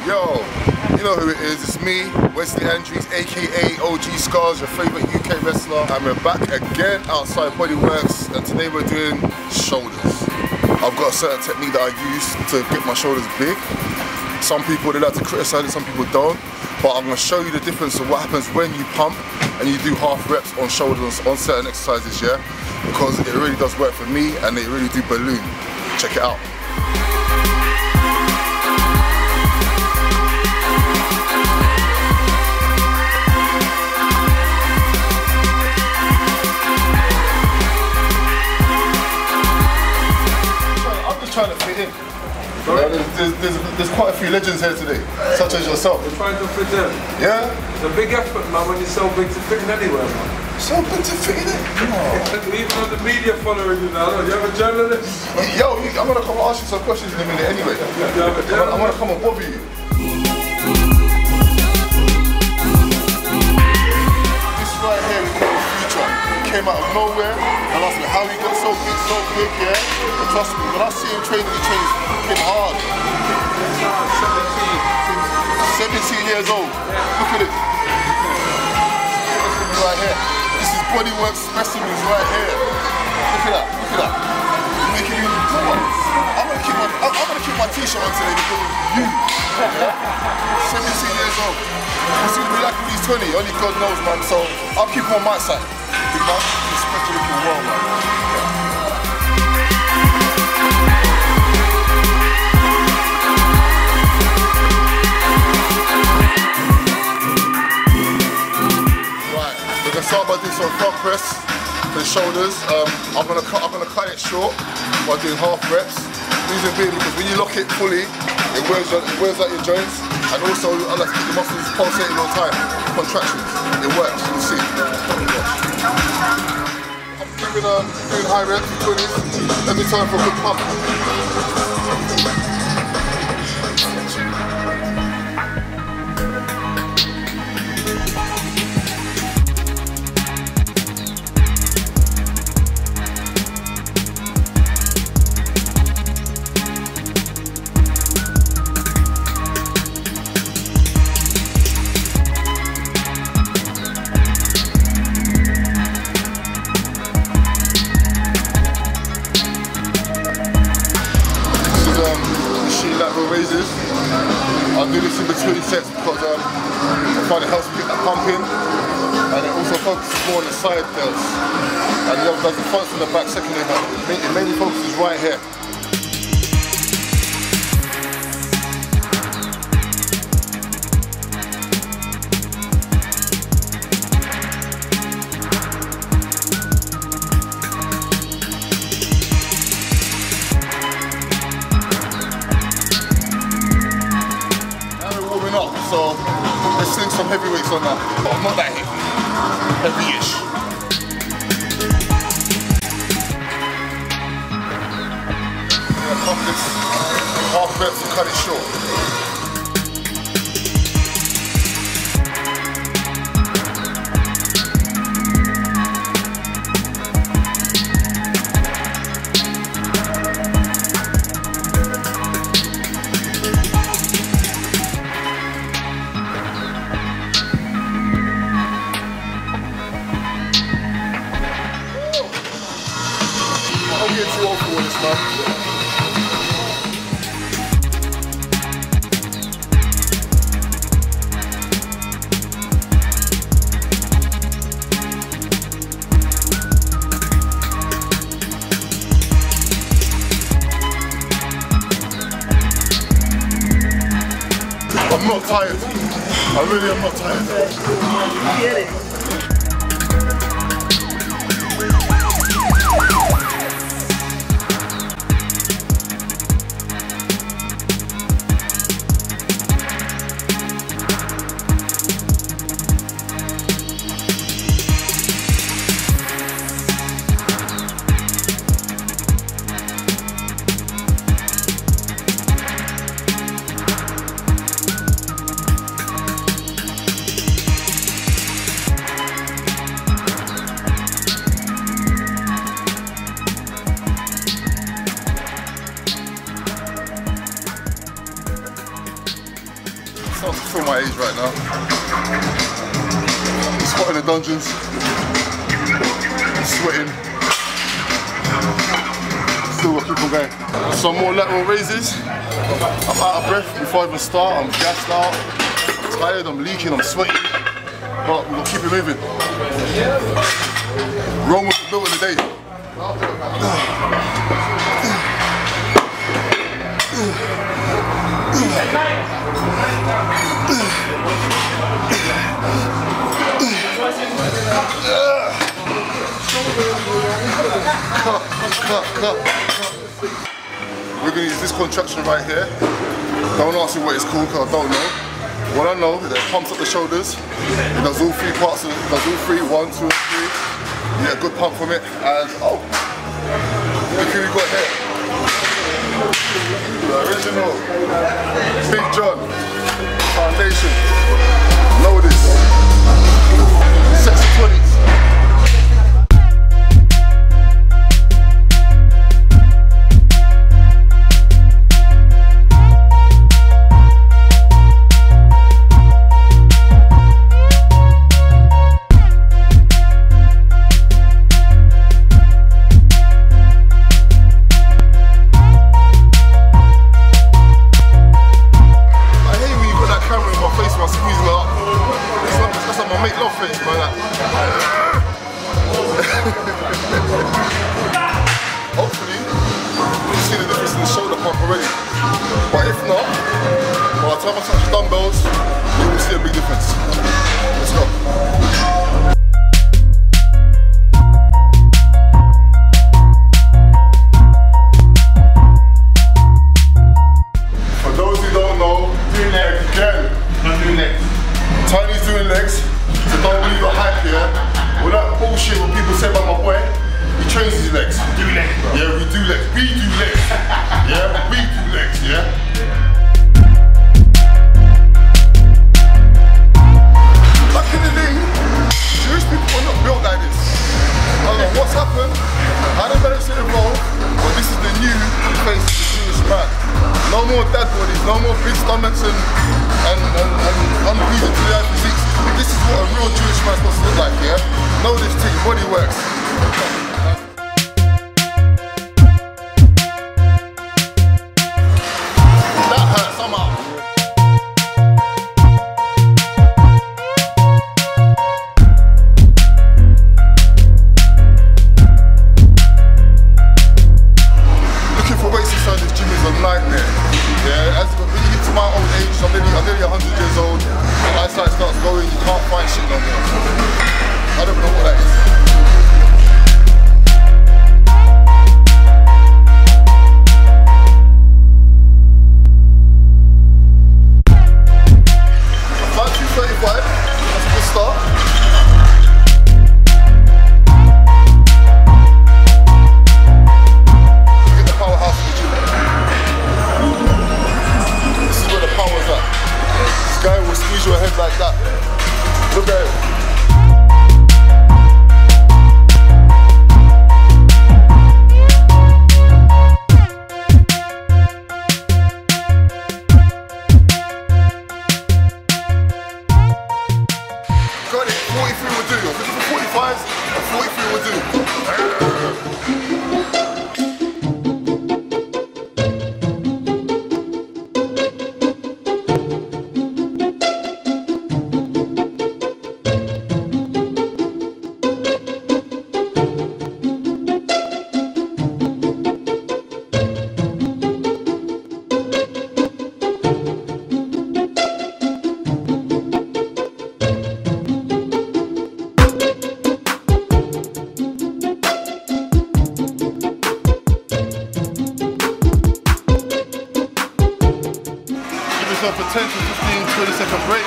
Yo, you know who it is, it's me, Wesley Andrews, aka OG Scars, your favourite UK wrestler. And we're back again outside Bodyworks, and today we're doing shoulders. I've got a certain technique that I use to get my shoulders big. Some people, they like to criticise it, some people don't. But I'm going to show you the difference of what happens when you pump and you do half reps on shoulders on certain exercises, yeah? Because it really does work for me and they really do balloon. Check it out. Trying to fit in. There's quite a few legends here today, such as yourself. You're trying to fit in? Yeah? It's a big effort, man, when you're so big to fit in anywhere, man. So big to fit in? Oh. Even on the media following you now, you have a journalist? Yo, I'm going to come and ask you some questions in a minute anyway. You have a journalist? I'm going to come and bother you. This right here we call Future. He came out of nowhere and asked me how he got so big, yeah? But trust me, when I see him training, he trains fucking hard. 17 years old. Look at it. Right here. This is Bodyworks specimens right here. Look at that. Look at that. You're making me look good. I'm gonna keep my t-shirt on today because of you. Yeah? 17 years old. What's he gonna be like when he's 20? Only God knows, man. So I'll keep him on my side. Big man, respect the little world, man. We're gonna start by doing some front press for the shoulders. I'm gonna cut it short by doing half reps. Reason being because when you lock it fully, it wears out your joints, and also I like to keep the muscles pulsating all the time. Contractions, it works. You see. I'm doing high reps, 20s. Let me turn for a good pump. Raises. I'll do this in between sets because I find it helps me get that pump in, and it also focuses more on the side delts, and the other does the front and the back secondly, but it mainly focuses right here. So let's sling some heavyweights on that. But I'm not that heavy. Heavy-ish. I'm gonna pump this half reps and cut it short. I'm getting too old for this, man. I'm not tired. I really am not tired. Get it. starting to feel my age right now. It's hot in the dungeons. Sweating. Still got people going. Some more lateral raises. I'm out of breath before I even start. I'm gassed out. I'm tired, I'm leaking, I'm sweating. But we're gonna keep it moving. Rome was built in a day. Cut. We're gonna use this contraction right here. Don't ask me what it's called because I don't know. What I know is that it pumps up the shoulders. It does all three parts, it does all three, 1, 2 and 3. You get a good pump from it. And oh, look who we got here. The original Big John Foundation. Know this. Sexy 20s. Hopefully, you see the difference in the shoulder pump already. But if not, by the time I touch the dumbbells, you will see a big difference. Let's go. For those who don't know, doing legs again. I'm doing legs. Tiny's doing legs, so don't believe the hype here. All that bullshit what people say about my boy, he trains his legs. Do legs, bro. Yeah, we do legs. We do legs. Yeah, we do legs, yeah? Back in the day, Jewish people were not built like this. I don't know what's happened, how the medicine evolved, but this is the new face of the Jewish man. No more dad bodies, no more big stomachs and unpleasing to the eye physiques. This is what a real Jewish man's supposed to look like, yeah? Know this thing, body works. That hurts, I'm out. Looking for weights inside this gym is a nightmare. Yeah, as when you get to my old age, I'm nearly 100 years old, the eyesight starts going, you can't find shit no more. I don't know what that is. About 235, that's a good start. Get the powerhouse of the gym. This is where the power's at. This guy will squeeze your head like that. Look at it. Got it, 43 will do. If it's for 45s, a 43 will do. Yourself a 10 to 15, 20 second break.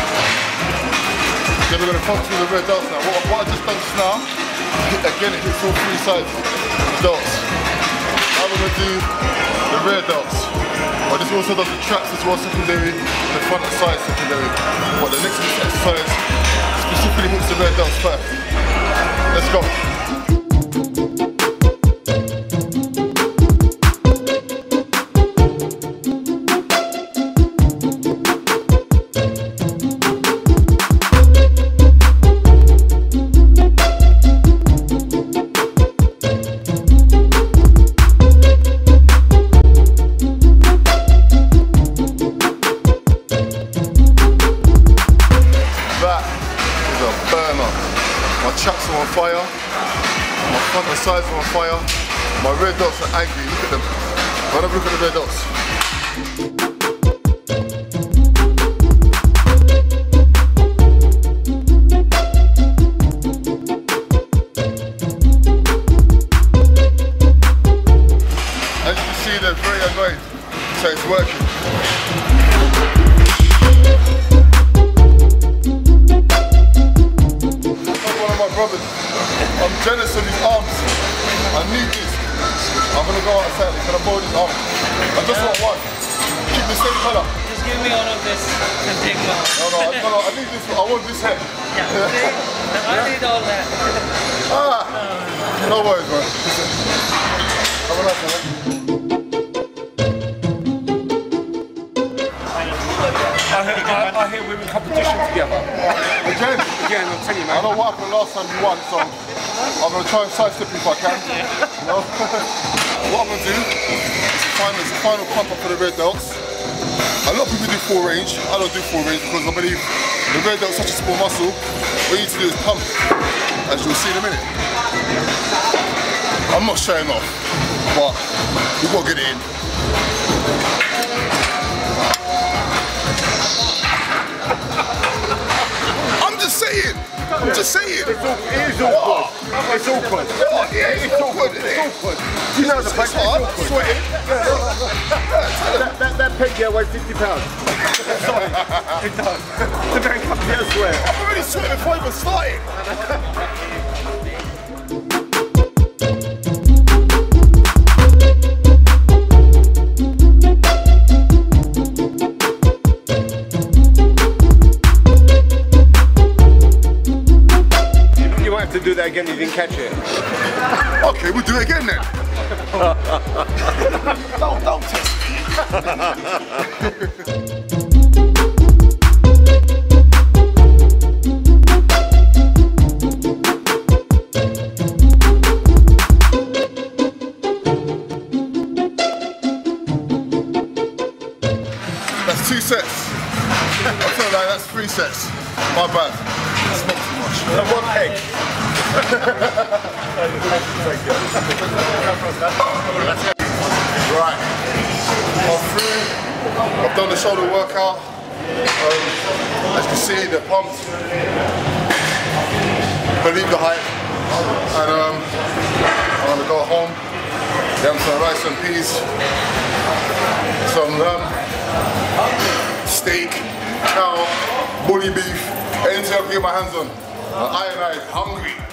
Then we're going to focus on the rear delts now. What I just done just now, again it hits all three sides delts. Now we're going to do the rear delts. But this also does the traps as well, secondary, the front and side secondary. But the next exercise specifically hits the rear delts first. Let's go. chaps are on fire. My front and sides are on fire. My red dots are angry. Look at them. Have a look at the red dots. As you can see, they're very annoyed. So it's working. Brothers, I'm jealous of these arms. I need this. I'm gonna go outside. Can I borrow this arm? I just want one. Keep the same color. Just give me all of this and take one. No, I need this. I want this head. Yeah, see? I need all that. No worries, man. Listen. Have a nice one. I hear women competition together. Again? Again, I'm telling you, man. I know what happened last time you won, so I'm going to try and sidestep if I can. You know? What I'm going to do is the final pump up for the red belts. A lot of people do full range. I don't do full range because I believe the red belt is such a small muscle. What you need to do is pump, as you'll see in a minute. I'm not showing off, but you've got to get it in. I'm just saying. It is awkward. It's awkward. Yeah, it's awkward. It's awkward. You know the fact it's sweating. That peg here weighs 50 pounds. Sorry, it does. The very company elsewhere. I'm already sweating before I even started. To do that again, you didn't catch it. Okay, we'll do it again then. don't test me. That's 2 sets. I'm telling you, that's 3 sets. My bad. I smoked too much. And one peg. Right. I'm through. I've done the shoulder workout. As you can see, they're pumped. Believe the hype. And I'm gonna go home. Get some rice and peas, some lamb, steak, cow, bully beef, anything I can get my hands on. I am hungry.